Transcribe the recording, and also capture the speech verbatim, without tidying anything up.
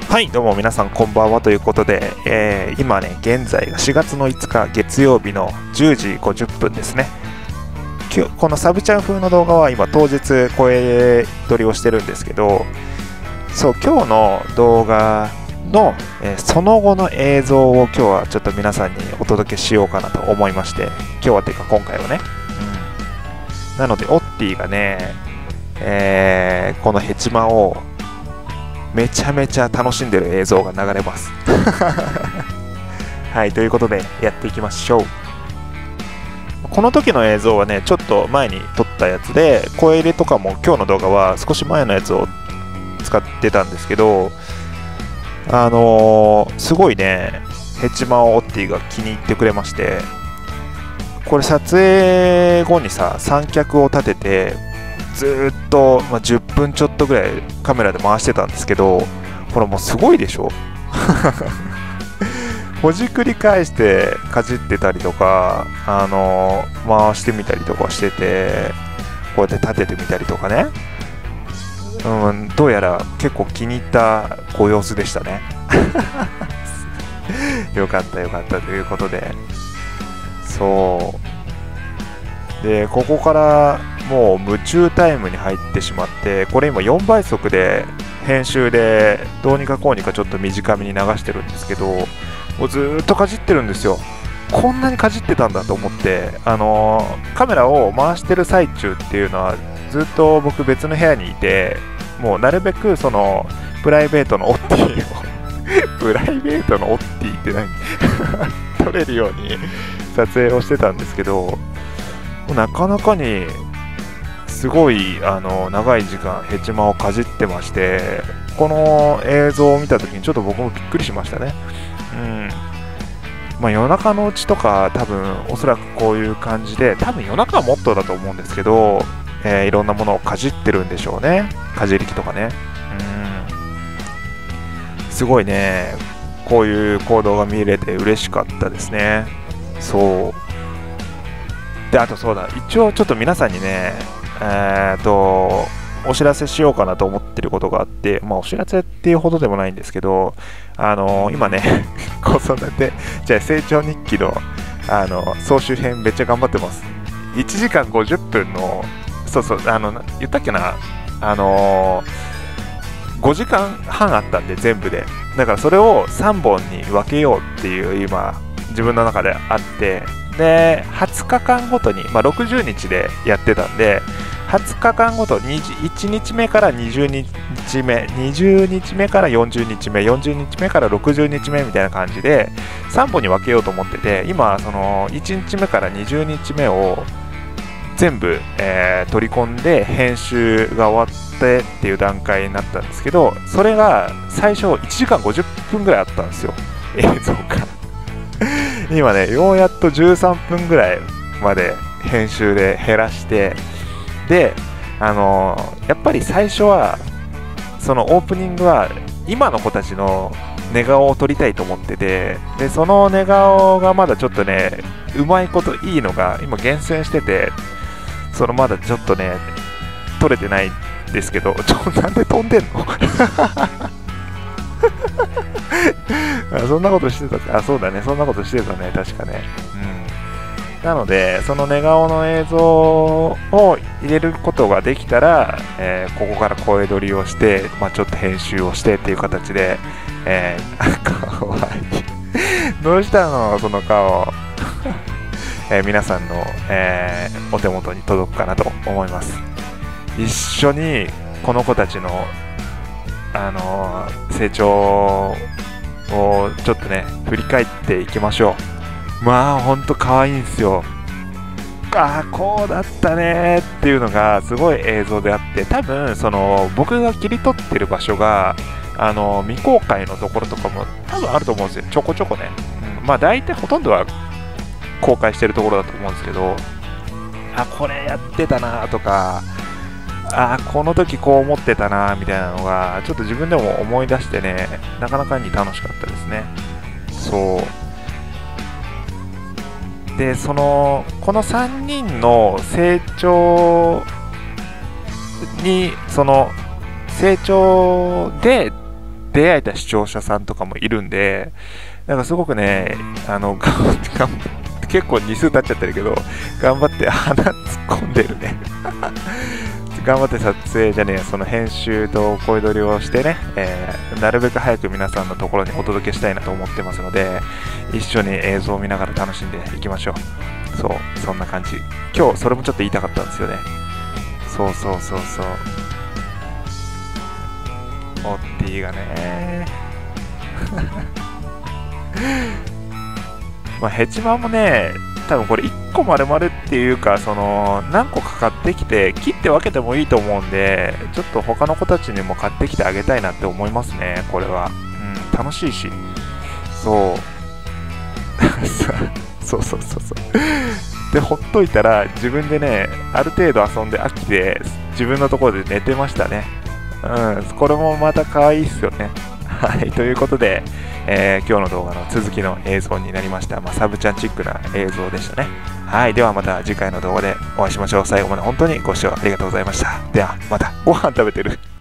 はい、どうも皆さんこんばんはということで、えー、今ね、現在がしがつのいつか月曜日のじゅうじごじゅっぷんですね。今日このサブチャン風の動画は今当日声撮りをしてるんですけど、そう、今日の動画の、えー、その後の映像を今日はちょっと皆さんにお届けしようかなと思いまして、今日はていうか今回はね、うん、なのでオッティがね、えー、このヘチマをめちゃめちゃ楽しんでる映像が流れますはい、ということでやっていきましょう。この時の映像はね、ちょっと前に撮ったやつで、声入れとかも今日の動画は少し前のやつを使ってたんですけど、あのー、すごいね、ヘチマをオッティが気に入ってくれまして、これ撮影後にさ、三脚を立ててずーっと、まあ、じゅっぷんちょっとぐらいカメラで回してたんですけど、ほらもうすごいでしょほじくり返してかじってたりとか、あのー、回してみたりとかしてて、こうやって立ててみたりとかね、うん、どうやら結構気に入ったご様子でしたねよかったよかったということで、そうで、ここからもう夢中タイムに入ってしまって、これ今よんばい速で編集でどうにかこうにかちょっと短めに流してるんですけど、もうずーっとかじってるんですよ。こんなにかじってたんだと思って、あのー、カメラを回してる最中っていうのはずっと僕別の部屋にいて、もうなるべくそのプライベートのオッティをプライベートのオッティって何撮れるように撮影をしてたんですけど、なかなかにすごいあの長い時間ヘチマをかじってまして、この映像を見た時にちょっと僕もびっくりしましたね。うん、まあ夜中のうちとか多分おそらくこういう感じで、多分夜中はもっとだと思うんですけど、えー、いろんなものをかじってるんでしょうね。かじり機とかね。うん、すごいね、こういう行動が見れて嬉しかったですね。そうで、あとそうだ、一応ちょっと皆さんにね、えーとお知らせしようかなと思ってることがあって、まあお知らせっていうほどでもないんですけど、あのー、今ね子育てじゃあ成長日記のあの総集編めっちゃ頑張ってます。いちじかんごじゅっぷんの、そうそう、あの言ったっけな、あのー、ごじかんはんあったんで全部で、だからそれをさんぼんに分けようっていう今自分の中であって、ではつかかんごとに、まあ、ろくじゅうにちでやってたんで、はつかかんごとにいちにちめからにじゅうにちめ、にじゅうにちめからよんじゅうにちめ、よんじゅうにちめからろくじゅうにちめみたいな感じでさんぼんに分けようと思ってて、今そのいちにちめからにじゅうにちめを全部、えー、取り込んで編集が終わってっていう段階になったんですけど、それが最初いちじかんごじゅっぷんぐらいあったんですよ、映像が今ね、ようやっとじゅうさんぷんぐらいまで編集で減らして、で、あのー、やっぱり最初はそのオープニングは今の子たちの寝顔を撮りたいと思ってて、でその寝顔がまだちょっとね、うまいこといいのが今厳選してて、そのまだちょっとね撮れてないんですけど、ちょなんで飛んでんのあ、そんなことしてた。あ、そうだね、そんなことしてたね、確かね。うん。なので、その寝顔の映像を入れることができたら、えー、ここから声撮りをして、まあ、ちょっと編集をしてっていう形で、えー、かわいい。どうしたのその顔。えー、皆さんの、えー、お手元に届くかなと思います。一緒にこの子たちの、あのー、成長をちょっとね振り返っていきましょう。まあほんと可愛いんですよ。ああこうだったねっていうのがすごい映像であって、多分その僕が切り取ってる場所があの未公開のところとかも多分あると思うんですよ、ちょこちょこね。うん、まあ大体ほとんどは公開してるところだと思うんですけど、あこれやってたなとか、あーこの時こう思ってたなみたいなのがちょっと自分でも思い出してね、なかなかに楽しかったですね。そうで、そのこのさんにんの成長に、その成長で出会えた視聴者さんとかもいるんで、なんかすごくね、あの、がが結構日数経っちゃってるけど、頑張って鼻突っ込んでるね。頑張って撮影じゃねえや、その編集と声取りをしてね、えー、なるべく早く皆さんのところにお届けしたいなと思ってますので、一緒に映像を見ながら楽しんでいきましょう。そう、そんな感じ。今日それもちょっと言いたかったんですよね。そうそうそうそう。オッティがねまあヘチマもね、多分これいっこ丸々っていうか、その何個か買ってきて切って分けてもいいと思うんで、ちょっと他の子たちにも買ってきてあげたいなって思いますね、これは。うん、楽しいし。そうそうそうそうそうで、ほっといたら自分でね、ある程度遊んで飽きて自分のところで寝てましたね。うん、これもまた可愛いっすよね。はい、ということで、えー、今日の動画の続きの映像になりました。まあ、サブちゃんチックな映像でしたね。はい、ではまた次回の動画でお会いしましょう。最後まで本当にご視聴ありがとうございました。ではまた。ご飯食べてる。